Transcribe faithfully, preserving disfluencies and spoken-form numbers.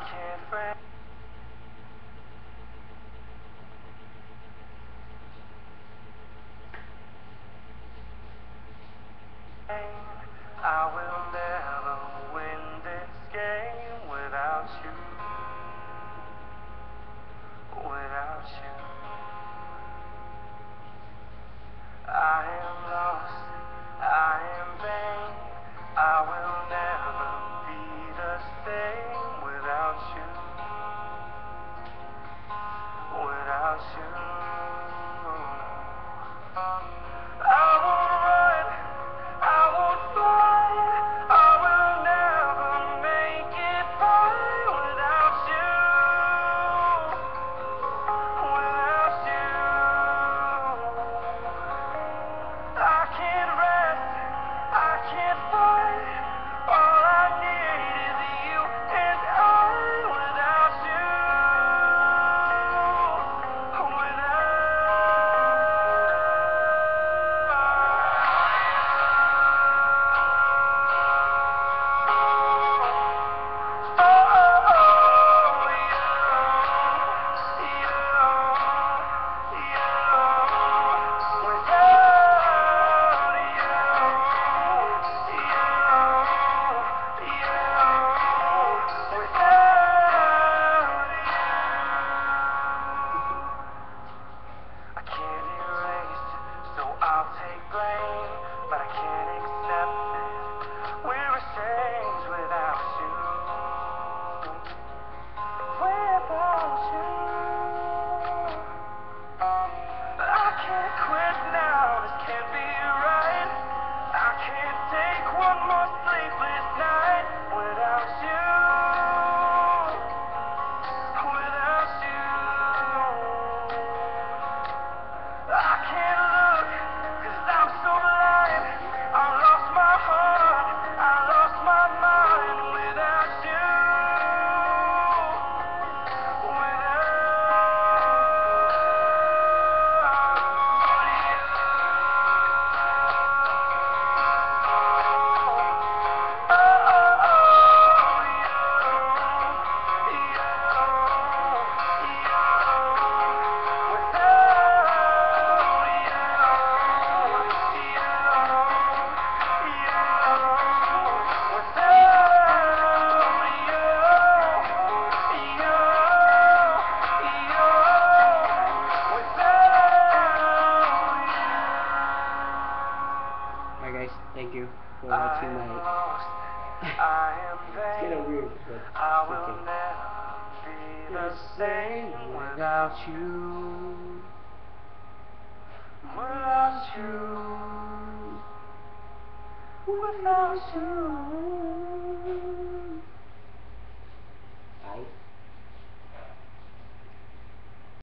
can't break. I will never win this game without you. Without you, I am lost, I am vain. I will never be the same without you. Without you, I will run, I will fly. I will never make it by without you. Without you, I can't rest, I can't fight. All I need is you and I. Without you, I'll take blame, but I can't accept it. We're estranged without you. Without you, I can't quit now. This can't be right. I can't take one more sleepless night without you. Without you, I can't look. I'm so blind, I lost my heart, I lost my mind without you. Alright guys, thank you for watching my it's kind of weird, but I will okay. never be the same without you. Without you. Without you.